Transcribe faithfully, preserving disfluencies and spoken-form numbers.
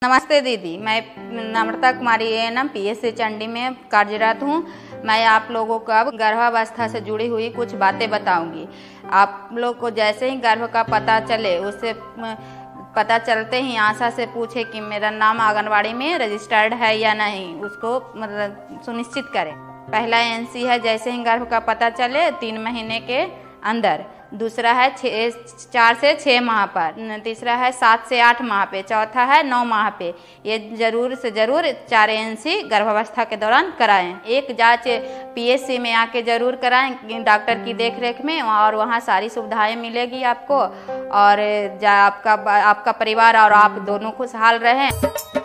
नमस्ते दीदी, मैं Namrata Kumari A N M P S C Chandi में कार्यरत हूँ। मैं आप लोगों को अब गर्भावस्था से जुड़ी हुई कुछ बातें बताऊंगी। आप लोग को जैसे ही गर्भ का पता चले, उससे पता चलते ही आशा से पूछे कि मेरा नाम आंगनवाड़ी में रजिस्टर्ड है या नहीं, उसको मतलब सुनिश्चित करें। पहला एन सी है जैसे ही गर्भ का पता चले तीन महीने के अंदर। दूसरा है छः चार से छः माह पर। तीसरा है सात से आठ माह पे। चौथा है नौ माह पे। ये जरूर से ज़रूर चार एन सी गर्भावस्था के दौरान कराएं। एक जांच पी एस सी में आके ज़रूर कराएं डॉक्टर की देखरेख में, और वहाँ सारी सुविधाएं मिलेगी आपको, और आपका आपका परिवार और आप दोनों खुशहाल रहें।